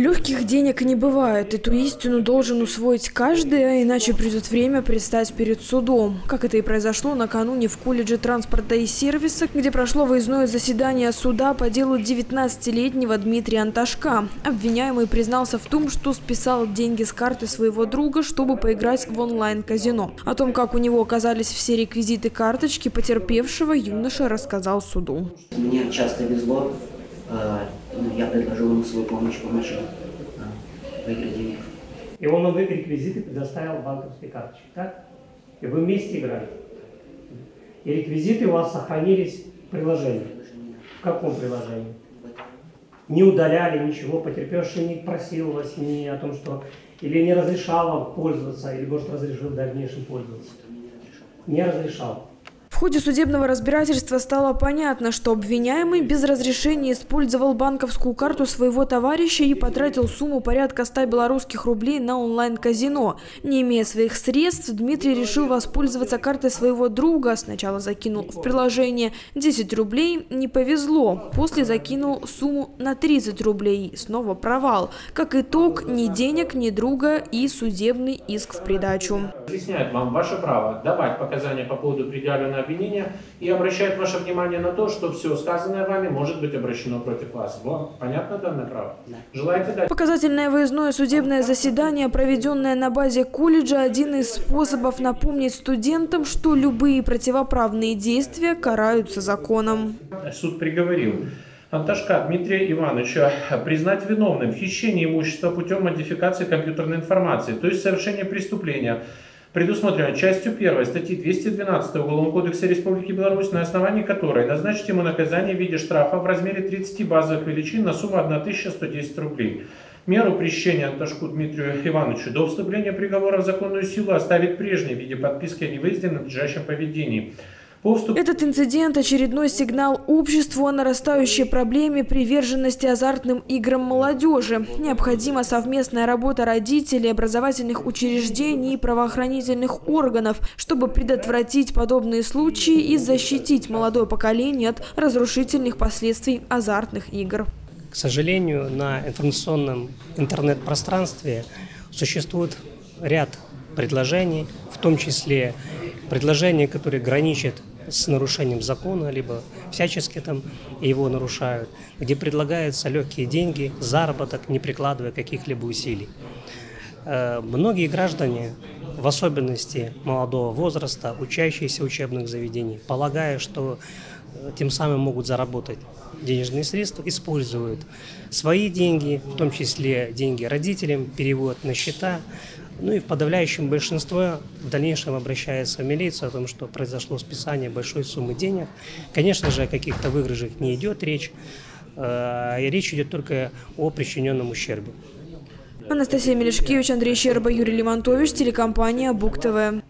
Легких денег не бывает. Эту истину должен усвоить каждый, а иначе придет время предстать перед судом. Как это и произошло накануне в колледже транспорта и сервиса, где прошло выездное заседание суда по делу 19-летнего Дмитрия Анташка. Обвиняемый признался в том, что списал деньги с карты своего друга, чтобы поиграть в онлайн-казино. О том, как у него оказались все реквизиты карточки потерпевшего, юноша рассказал суду. Мне часто везло. Я предложил ему свою помощь выиграть денег. И он вам реквизиты предоставил банковской карточки, так? И вы вместе играли. И реквизиты у вас сохранились в приложении. В каком приложении? Не удаляли ничего, потерпевший не просил вас ни о том, что... Или не разрешал вам пользоваться, или, может, разрешил в дальнейшем пользоваться? Не разрешал. В ходе судебного разбирательства стало понятно, что обвиняемый без разрешения использовал банковскую карту своего товарища и потратил сумму порядка 100 белорусских рублей на онлайн-казино. Не имея своих средств, Дмитрий решил воспользоваться картой своего друга. Сначала закинул в приложение 10 рублей, не повезло. После закинул сумму на 30 рублей. Снова провал. Как итог, ни денег, ни друга и судебный иск в придачу. Объясняет вам ваше право давать показания по поводу предъявленного обвинения и обращает ваше внимание на то, что все сказанное вами может быть обращено против вас. Вам понятно данное право? Да. Желаете дать? Показательное выездное судебное заседание, проведенное на базе колледжа, один из способов напомнить студентам, что любые противоправные действия караются законом. Суд приговорил Анташка Дмитрия Ивановича признать виновным в хищении имущества путем модификации компьютерной информации, то есть совершения преступления, предусмотрено частью 1 статьи 212 Уголовного кодекса Республики Беларусь, на основании которой назначить ему наказание в виде штрафа в размере 30 базовых величин на сумму 1110 рублей. Меру пресечения Анташку Дмитрию Ивановичу до вступления приговора в законную силу оставить прежней в виде подписки о невыезде на надлежащем поведении. Этот инцидент – очередной сигнал обществу о нарастающей проблеме приверженности азартным играм молодежи. Необходима совместная работа родителей, образовательных учреждений и правоохранительных органов, чтобы предотвратить подобные случаи и защитить молодое поколение от разрушительных последствий азартных игр. К сожалению, на информационном интернет-пространстве существует ряд предложений, в том числе предложения, которые граничат с нарушением закона, либо всячески там его нарушают, где предлагаются легкие деньги, заработок, не прикладывая каких-либо усилий. Многие граждане, в особенности молодого возраста, учащиеся учебных заведений, полагая, что тем самым могут заработать денежные средства, используют свои деньги, в том числе деньги родителям, переводят на счета. Ну и в подавляющем большинстве в дальнейшем обращается в милицию о том, что произошло списание большой суммы денег. Конечно же, о каких-то выигрышах не идет речь, речь идет только о причиненном ущербе. Анастасия Мелешкевич, Андрей Щерба, Юрий Левантович, телекомпания БугТV.